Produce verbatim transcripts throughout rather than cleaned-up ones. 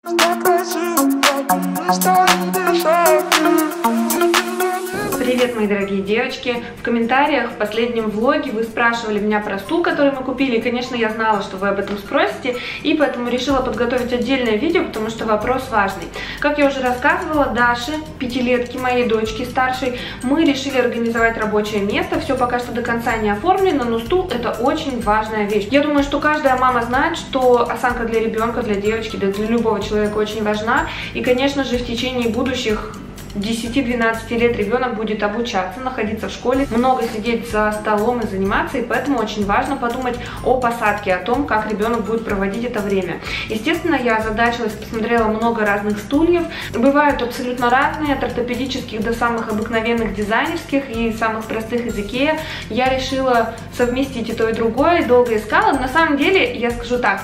Привет, мои дорогие девочки! В комментариях в последнем влоге вы спрашивали меня про стул, который мы купили. И, конечно, я знала, что вы об этом спросите, и поэтому решила подготовить отдельное видео, потому что вопрос важный. Как я уже рассказывала, Даше, пятилетке, моей дочке старшей, мы решили организовать рабочее место. Все пока что до конца не оформлено, но стул — это очень важная вещь. Я думаю, что каждая мама знает, что осанка для ребенка, для девочки, да для любого человека очень важна. И, конечно же, в течение будущих десяти-двенадцати лет ребенок будет обучаться, находиться в школе, много сидеть за столом и заниматься, и поэтому очень важно подумать о посадке, о том, как ребенок будет проводить это время. Естественно, я озадачилась, посмотрела много разных стульев, бывают абсолютно разные, от ортопедических до самых обыкновенных дизайнерских и самых простых из Икеа. Я решила совместить и то, и другое, долго искала. На самом деле, я скажу так,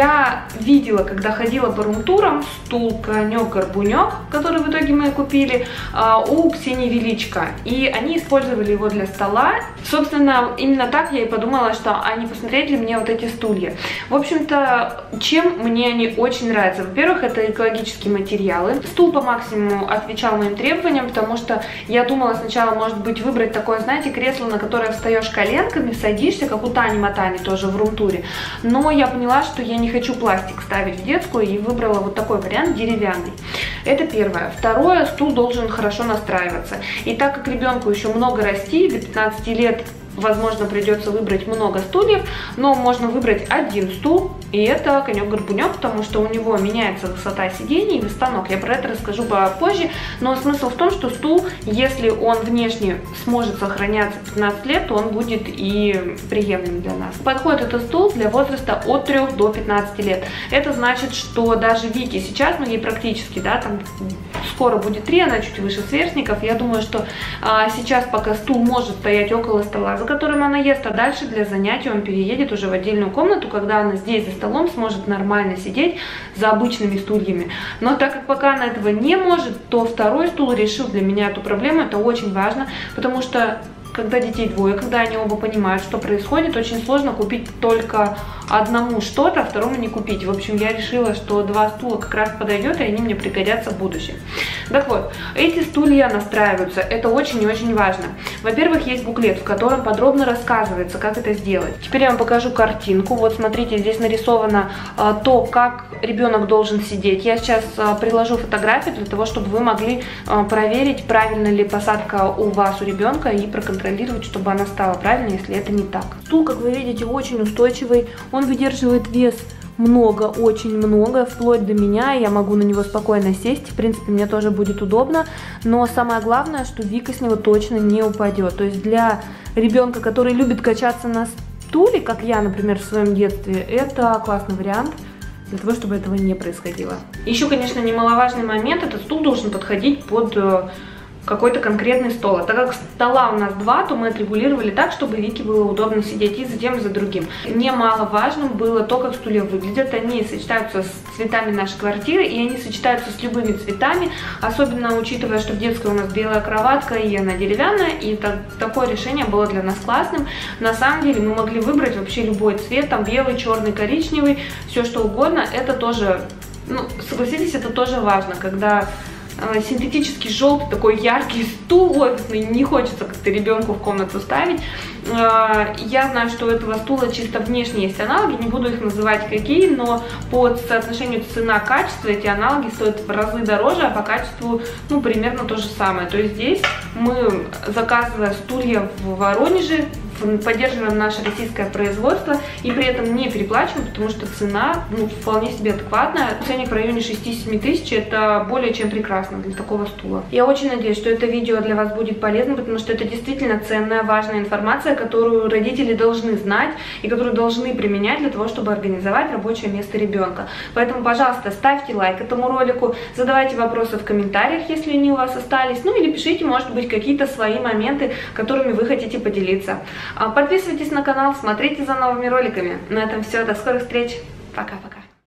я видела, когда ходила по рум-турам, стул конек-горбунек, который в итоге мы купили, у Ксении Величко, и они использовали его для стола. Собственно, именно так я и подумала, что они посмотрели ли мне вот эти стулья. В общем-то, чем мне они очень нравятся? Во-первых, это экологические материалы. Стул по максимуму отвечал моим требованиям, потому что я думала сначала, может быть, выбрать такое, знаете, кресло, на которое встаешь коленками, садишься, как у Тани Матани тоже в рум-туре. Но я поняла, что я не хочу пластик ставить в детскую, и выбрала вот такой вариант, деревянный. Это первое. Второе, стул должен хорошо настраиваться. И так как ребенку еще много расти, до пятнадцати лет, возможно, придется выбрать много стульев, но можно выбрать один стул, и это конек-горбунек, потому что у него меняется высота сидений и высота ног. Я про это расскажу попозже, но смысл в том, что стул, если он внешне сможет сохраняться пятнадцать лет, то он будет и приемлем для нас. Подходит этот стул для возраста от трёх до пятнадцати лет. Это значит, что даже Вике сейчас, ну ей практически, да, там скоро будет три, она чуть выше сверстников. Я думаю, что а, сейчас пока стул может стоять около стола, за которым она ест, а дальше для занятий он переедет уже в отдельную комнату, когда она здесь за столом сможет нормально сидеть за обычными стульями. Но так как пока она этого не может, то второй стул решил для меня эту проблему. Это очень важно, потому что когда детей двое, когда они оба понимают, что происходит, очень сложно купить только одному что-то, а второму не купить. В общем, я решила, что два стула как раз подойдет, и они мне пригодятся в будущем. Так вот, эти стулья настраиваются. Это очень и очень важно. Во-первых, есть буклет, в котором подробно рассказывается, как это сделать. Теперь я вам покажу картинку. Вот смотрите, здесь нарисовано а, то, как ребенок должен сидеть. Я сейчас а, приложу фотографию для того, чтобы вы могли а, проверить, правильно ли посадка у вас, у ребенка, и проконтролировать, чтобы она стала правильной, если это не так. Стул, как вы видите, очень устойчивый. Он выдерживает вес много, очень много, вплоть до меня. Я могу на него спокойно сесть. В принципе, мне тоже будет удобно. Но самое главное, что Вика с него точно не упадет. То есть для ребенка, который любит качаться на стуле, как я, например, в своем детстве, это классный вариант для того, чтобы этого не происходило. Еще, конечно, немаловажный момент. Этот стул должен подходить под какой-то конкретный стол. А так как стола у нас два, то мы отрегулировали так, чтобы Вике было удобно сидеть и за тем, и за другим. Немаловажным было то, как стулья выглядят. Они сочетаются с цветами нашей квартиры, и они сочетаются с любыми цветами, особенно учитывая, что в детской у нас белая кроватка, и она деревянная, и так, такое решение было для нас классным. На самом деле мы могли выбрать вообще любой цвет, там белый, черный, коричневый, все что угодно. Это тоже, ну, согласитесь, это тоже важно, когда синтетический желтый, такой яркий стул офисный, не хочется как-то ребенку в комнату ставить. Я знаю, что у этого стула чисто внешне есть аналоги, не буду их называть какие, но по соотношению цена-качество эти аналоги стоят в разы дороже, а по качеству, ну, примерно то же самое. То есть здесь мы, заказывая стулья в Воронеже, поддерживаем наше российское производство и при этом не переплачиваем, потому что цена, ну, вполне себе адекватная. Ценник в районе шести-семи тысяч, это более чем прекрасно для такого стула. Я очень надеюсь, что это видео для вас будет полезно, потому что это действительно ценная, важная информация, которую родители должны знать и которую должны применять для того, чтобы организовать рабочее место ребенка. Поэтому, пожалуйста, ставьте лайк этому ролику, задавайте вопросы в комментариях, если они у вас остались, ну или пишите, может быть, какие-то свои моменты, которыми вы хотите поделиться. Подписывайтесь на канал, смотрите за новыми роликами. На этом все, до скорых встреч, пока-пока.